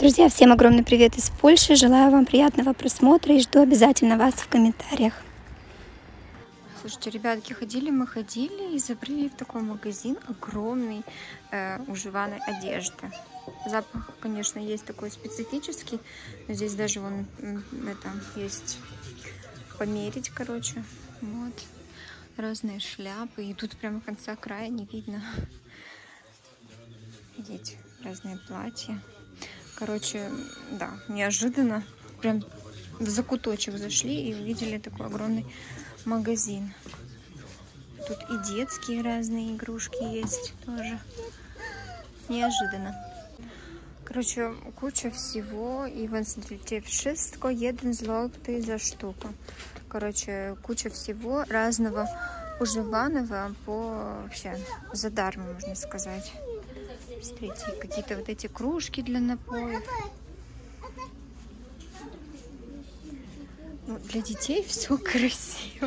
Друзья, всем огромный привет из Польши. Желаю вам приятного просмотра и жду обязательно вас в комментариях. Слушайте, ребятки, мы ходили и забрели в такой магазин огромный уживанной одежды. Запах, конечно, есть такой специфический. Но здесь даже вон есть померить, короче. Вот. Разные шляпы. И тут прямо конца края не видно. Видите, разные платья. Короче, да, неожиданно. Прям в закуточек зашли и увидели такой огромный магазин. Тут и детские разные игрушки есть тоже. Неожиданно. Короче, куча всего. И вот смотрите, wszystko 1 złoty за штуку. Короче, куча всего разного уживаного вообще задарма, можно сказать. Смотрите, какие-то вот эти кружки для напоев. Ну, для детей все красиво.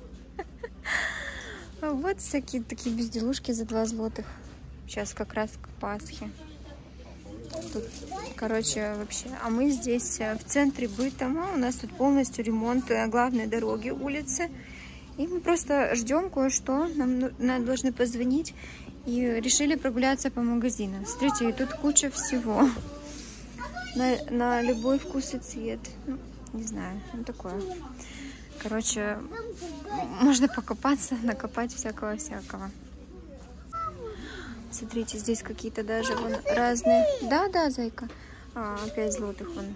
А вот всякие такие безделушки за 2 злотых. Сейчас как раз к Пасхе. Тут, короче, вообще. А мы здесь в центре Бытома. У нас тут полностью ремонт главной дороги, улицы. И мы просто ждем кое-что. Нам должны позвонить. И решили прогуляться по магазинам. Смотрите, и тут куча всего. На любой вкус и цвет. Ну, не знаю, ну такое. Короче, можно покопаться, накопать всякого-всякого. Смотрите, здесь какие-то даже вон разные... Да, зайка. 5 злотых вон.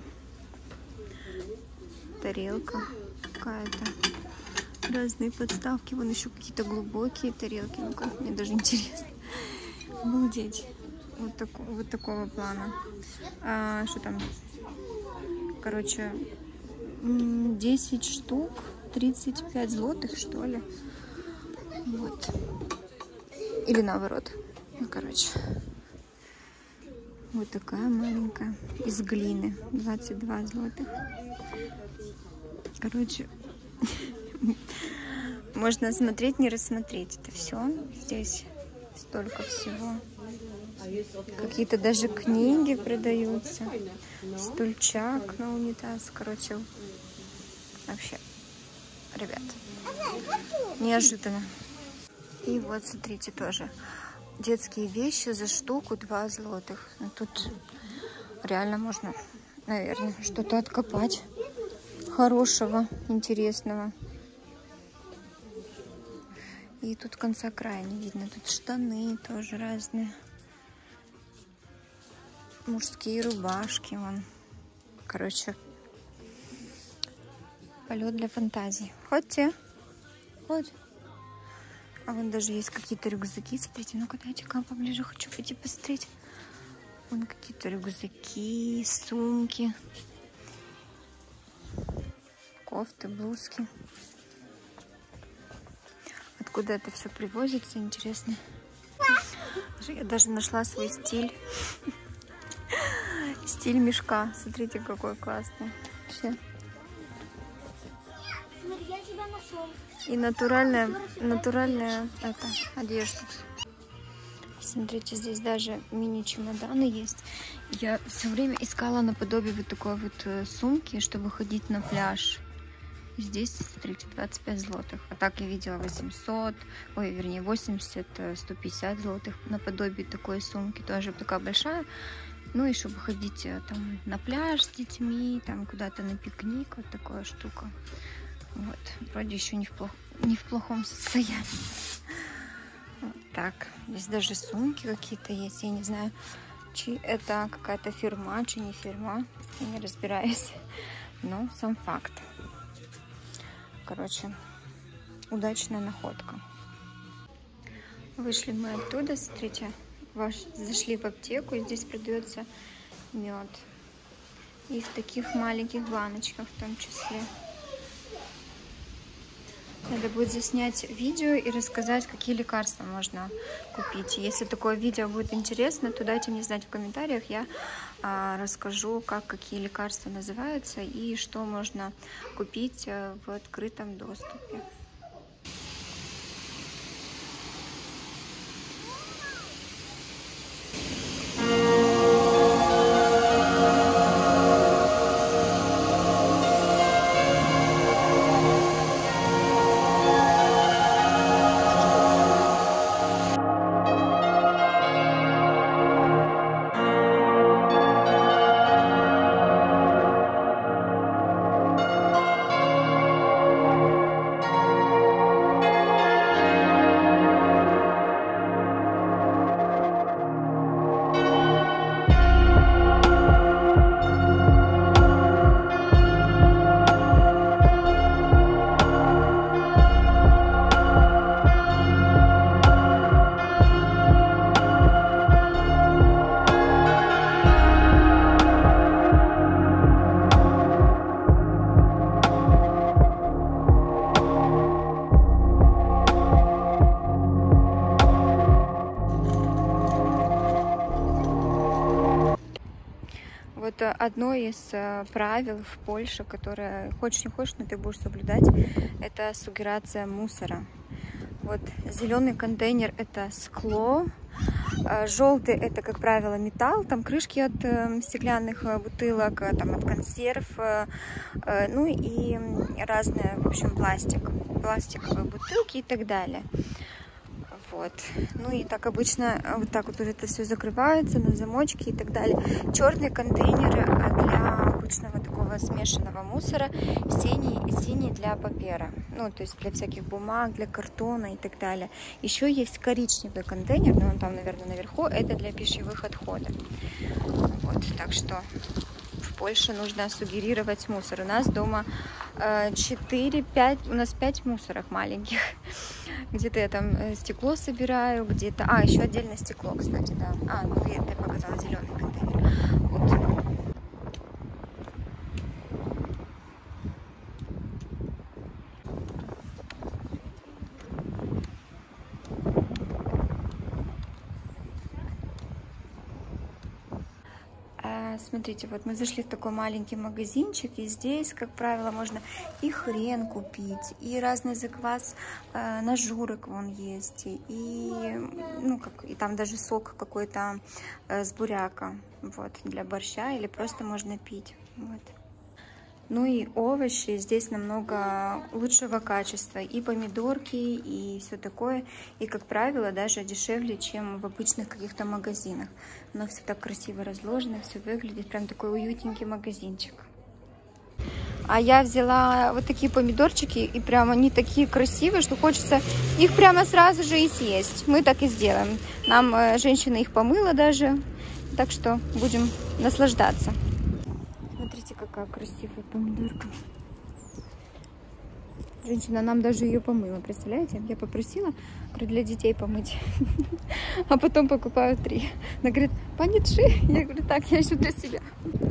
Тарелка какая-то. Разные подставки. Вон еще какие-то глубокие тарелки. Ну как, мне даже интересно. Обалдеть. Вот такого плана. Что там? Короче, 10 штук. 35 злотых, что ли. Вот. Или наоборот. Ну, короче. Вот такая маленькая. Из глины. 22 злотых. Короче... Можно смотреть, не рассмотреть это все. Здесь столько всего. Какие-то даже книги продаются. Стульчак на унитаз. Короче, вообще, ребят, неожиданно. И вот, смотрите, тоже детские вещи за штуку 2 злотых. Но тут реально можно, наверное, что-то откопать хорошего, интересного. И тут конца края не видно. Тут штаны тоже разные. Мужские рубашки. Вон. Короче, полет для фантазии. Ходьте. Ходь. А вон даже есть какие-то рюкзаки. Смотрите, ну-ка дайте-ка поближе. Хочу пойти посмотреть. Вон какие-то рюкзаки, сумки. Кофты, блузки. Откуда это все привозится, интересно. Я даже нашла свой стиль. Стиль мешка. Смотрите, какой классный. Вообще. И натуральная одежда. Смотрите, здесь даже мини-чемоданы есть. Я все время искала наподобие вот такой вот сумки, чтобы ходить на пляж. Здесь, смотрите, 25 злотых. А так я видела 80, 150 злотых наподобие такой сумки. Тоже такая большая. Ну и чтобы ходить там на пляж с детьми, там куда-то на пикник. Вот такая штука. Вот. Вроде еще не в плохом состоянии. Вот так. Здесь даже сумки какие-то есть. Я не знаю, чи это какая-то фирма, чи не фирма. Я не разбираюсь. Но сам факт. Короче, удачная находка. Вышли мы оттуда, смотрите, зашли в аптеку, и здесь продается мед. И в таких маленьких баночках в том числе. Надо будет заснять видео и рассказать, какие лекарства можно купить. Если такое видео будет интересно, то дайте мне знать в комментариях. Я расскажу, какие лекарства называются и что можно купить в открытом доступе. Вот одно из правил в Польше, которое хочешь не хочешь, но ты будешь соблюдать, это сугерация мусора. Вот зеленый контейнер — это скло, желтый — это, как правило, металл, там крышки от стеклянных бутылок, там от консерв, ну и разные, в общем, пластиковые бутылки и так далее. Вот. Ну и так обычно вот так вот это все закрывается на замочки и так далее. Черные контейнеры для обычного такого смешанного мусора, синий для папера, ну то есть для всяких бумаг, для картона и так далее. Еще есть коричневый контейнер, но он там, наверное, наверху, это для пищевых отходов. Вот, так что в Польше нужно сугерировать мусор. У нас дома 4-5, у нас 5 мусорок маленьких. Где-то я там стекло собираю, где-то... еще отдельно стекло, кстати, да. Ну я показала зеленый контейнер. Вот. Смотрите, вот мы зашли в такой маленький магазинчик, и здесь, как правило, можно и хрен купить, и разный заквас на журок вон есть, и там даже сок какой-то с буряка, вот, для борща, или просто можно пить, вот. Ну и овощи здесь намного лучшего качества, и помидорки, и все такое, и, как правило, даже дешевле, чем в обычных каких-то магазинах. Но все так красиво разложено, все выглядит, прям такой уютненький магазинчик. А я взяла вот такие помидорчики, и прям они такие красивые, что хочется их прямо сразу же и съесть. Мы так и сделаем. Нам женщина их помыла даже, так что будем наслаждаться. Смотрите, какая красивая помидорка. Женщина нам даже ее помыла, представляете? Я попросила, говорю, для детей помыть. А потом покупаю 3. Она говорит, понятши. Я говорю, так, я еще для себя.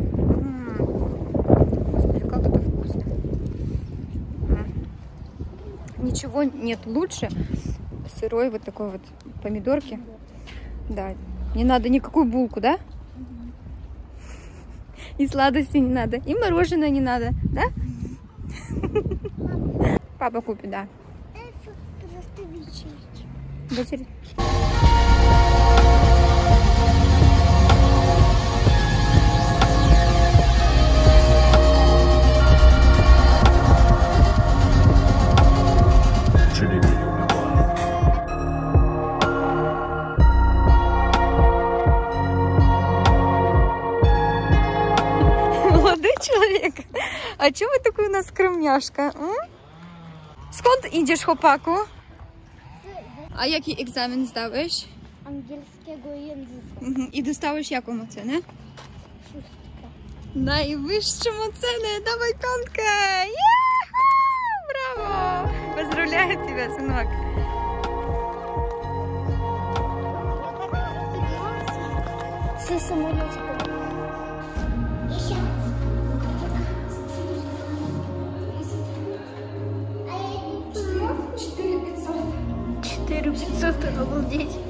Господи, как это вкусно. Ничего нет лучше сырой вот такой вот помидорки. Да, не надо никакую булку, да? И сладости не надо, и мороженое не надо, да? Папа купит, да. Человек, а чому ви такий у нас скромняшка? Скąd idziesz, chłopaku? А який екзамен здавиш? Angielskiego języka. І доставиш яку оцінку? 6. Найвищу оцінку, давай п'ятка! Браво! Поздравляю тебя, сынок! Все самолетики. 4500, обалдеть.